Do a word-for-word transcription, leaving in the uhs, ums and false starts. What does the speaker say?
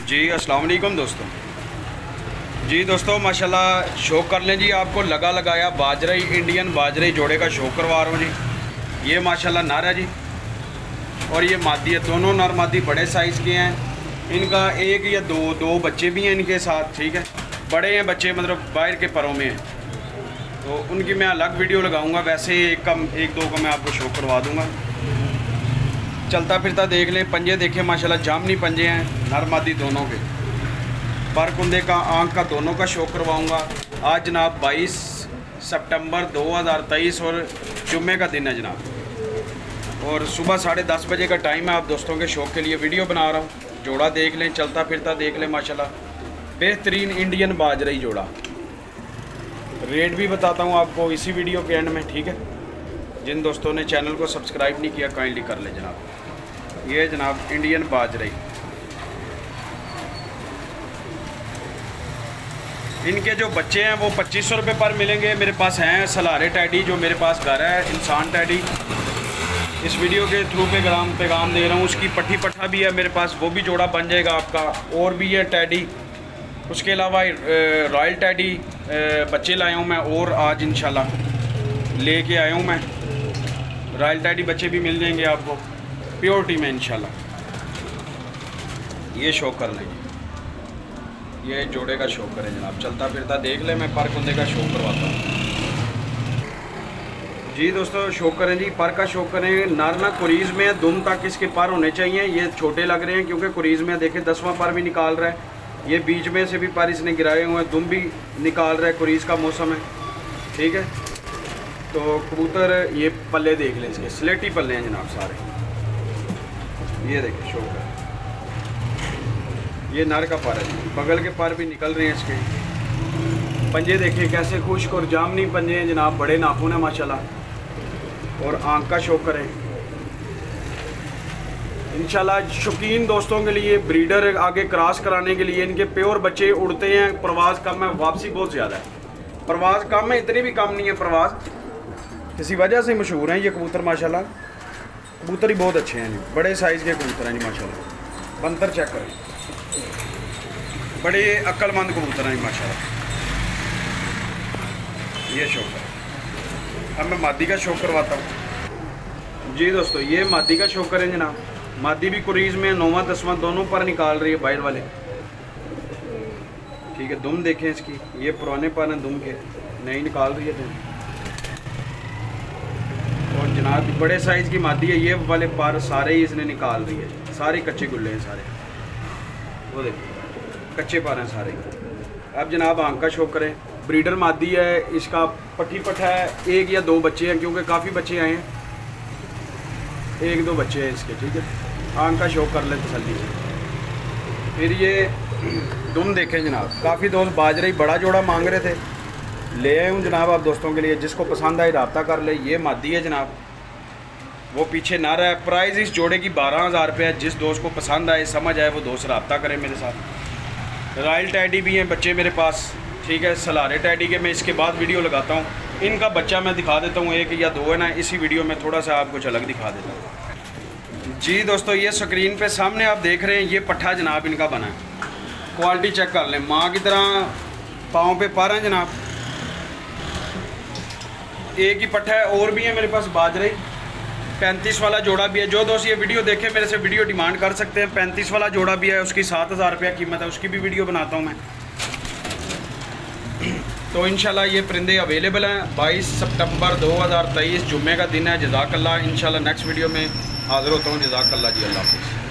जी अस्सलाम वालेकुम दोस्तों। जी दोस्तों माशाल्लाह शौक कर लें जी, आपको लगा लगाया बाजरे इंडियन बाजरे जोड़े का शौक करवा रहा हूँ जी। ये माशाल्लाह नर है जी और ये मादी है, दोनों नर मादी बड़े साइज़ के हैं। इनका एक या दो दो बच्चे भी हैं इनके साथ, ठीक है। बड़े हैं बच्चे, मतलब बाहर के परों में हैं, तो उनकी मैं अलग वीडियो लगाऊंगा। वैसे एक कम एक दो का मैं आपको शौक करवा दूंगा। चलता फिरता देख लें, पंजे देखें माशाल्लाह जामनी पंजे हैं नर मादी दोनों के। पर कुंदे का आँख का दोनों का शौक करवाऊंगा। आज जनाब बाईस सितंबर दो हज़ार तेईस और जुम्मे का दिन है जनाब, और सुबह साढ़े दस बजे का टाइम है। आप दोस्तों के शौक के लिए वीडियो बना रहा हूँ। जोड़ा देख लें, चलता फिरता देख लें, माशाल्लाह बेहतरीन इंडियन बाजरा ही जोड़ा। रेट भी बताता हूँ आपको इसी वीडियो के एंड में, ठीक है। जिन दोस्तों ने चैनल को सब्सक्राइब नहीं किया काइंडली कर ले जनाब। ये जनाब इंडियन बाजरा। इनके जो बच्चे हैं वो पच्चीस सौ रुपये पर मिलेंगे। मेरे पास हैं सलारे टैडी, जो मेरे पास घर है इंसान टैडी। इस वीडियो के थ्रू पे ग्राम पैगाम दे रहा हूँ। उसकी पट्टी पट्ठा भी है मेरे पास, वो भी जोड़ा बन जाएगा आपका। और भी है टैडी, उसके अलावा रॉयल टैडी बच्चे लाया हूँ मैं, और आज इंशाल्लाह लेके आया हूँ मैं। रॉयल टैडी बच्चे भी मिल जाएंगे आपको प्योरिटी में इंशाल्लाह। ये शौक कर लेंगे, ये जोड़े का शौक करें जनाब। चलता फिरता देख ले, मैं पर कुंदे का शौक करवाता हूँ जी। दोस्तों शौक करें जी, पर का शौक करें। नर ना कुरीज़ में है, दुम तक इसके पर होने चाहिए। ये छोटे लग रहे हैं क्योंकि कुरीज़ में देखें दसवां पर भी निकाल रहा है। ये बीच में से भी पर इसने गिराए हुए हैं, दुम भी निकाल रहा है। कुरीज़ का मौसम है, ठीक है। तो कबूतर ये पल्ले देख लें, इसके स्लेटी पल्ले हैं जनाब सारे। ये देखें शौक है, ये नर का पर है। बगल के पर भी निकल रहे हैं इसके। पंजे देखें कैसे खुश्क और जामनी पंजे हैं जनाब, बड़े नाखून हैं माशाल्लाह। और आँख का शौक करें इंशाल्लाह। शौकीन दोस्तों के लिए, ब्रीडर आगे क्रॉस कराने के लिए, इनके प्योर बच्चे उड़ते हैं। परवाज़ कम है, वापसी बहुत ज़्यादा है। परवाज़ कम है, इतनी भी कम नहीं है परवाज़, किसी वजह से मशहूर हैं ये कबूतर माशाल्लाह। कबूतर ही बहुत अच्छे हैं जी, बड़े साइज़ के कबूतर हैं जी माशाल्लाह। बंतर चेक करें, बड़े अक्लमंद कबूतर हैं माशाल्लाह। ये शौक है। अब मैं मादी का शौक करवाता हूँ जी। दोस्तों ये मादी का शौक करें जनाब। मादी भी कुरीज़ में नौवां दसवां दोनों पर निकाल रही है बाहर वाले, ठीक है। दुम देखें इसकी, ये पुराने पर हैं दुम के, नहीं निकाल रही है दुम। और जनाब बड़े साइज़ की मादी है। ये वाले पर सारे ही इसने निकाल रही है, सारे कच्चे गुल्ले हैं सारे, वो देखिए कच्चे पर हैं सारे। अब जनाब आँख का शौक करें। ब्रीडर मादी है, इसका पट्टी पट्ठा है। एक या दो बच्चे हैं क्योंकि काफ़ी बच्चे आए हैं, एक दो बच्चे हैं इसके, ठीक है। आँख का शौक कर ले तसल्ली से। फिर ये दुम देखें जनाब, काफ़ी दोस्त बाजरे बड़ा जोड़ा मांग रहे थे, ले आए हूँ जनाब आप दोस्तों के लिए। जिसको पसंद आए रब्ता कर ले। ये मादी है जनाब, वो पीछे नर है। प्राइस इस जोड़े की बारह हज़ार रुपये है। जिस दोस्त को पसंद आए, समझ आए, वो दोस्त रब्ता करें मेरे साथ। रॉयल टैडी भी हैं बच्चे मेरे पास, ठीक है। सलारे टैडी के मैं इसके बाद वीडियो लगाता हूँ। इनका बच्चा मैं दिखा देता हूँ, एक या दो है ना, इसी वीडियो में थोड़ा सा आपको झलक दिखा देता हूँ जी। दोस्तों ये स्क्रीन पे सामने आप देख रहे हैं, ये पट्ठा जनाब इनका बना है। क्वालिटी चेक कर लें, माँ की तरह पाँव पे पर हैं जनाब। एक ही पट्ठा है, और भी है मेरे पास बाजरे। पैंतीस वाला जोड़ा भी है। जो दोस्त ये वीडियो देखें मेरे से वीडियो डिमांड कर सकते हैं। पैंतीस वाला जोड़ा भी है, उसकी सात हज़ार रुपया कीमत है, उसकी भी वीडियो बनाता हूँ मैं। तो इंशाल्लाह ये परिंदे अवेलेबल हैं। बाईस सितंबर दो हज़ार तेईस जुम्मे का दिन है। जज़ाकल्लाह। इंशाल्लाह नेक्स्ट वीडियो में हाज़िर होता हूँ। जज़ाकल्लाह जी, अल्लाह हाफ़िज़।